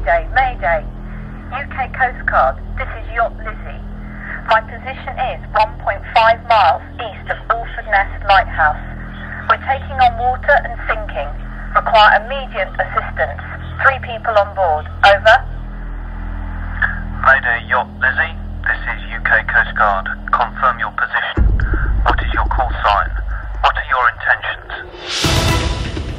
Mayday, Mayday. UK Coastguard, this is Yacht Lizzie. My position is 1.5 miles east of Alford Ness Lighthouse. We're taking on water and sinking. Require immediate assistance. 3 people on board. Over. Mayday, Yacht Lizzie. This is UK Coastguard. Confirm your position. What is your call sign? What are your intentions?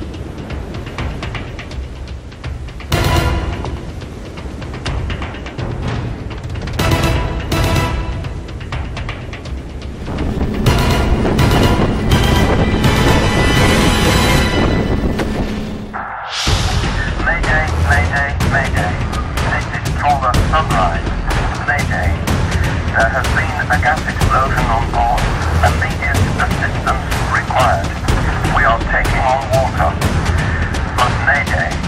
Mayday, Mayday, Mayday. This is Trawler Sunrise. Mayday. There has been a gas explosion on board. Immediate assistance required. We are taking on water. But Mayday.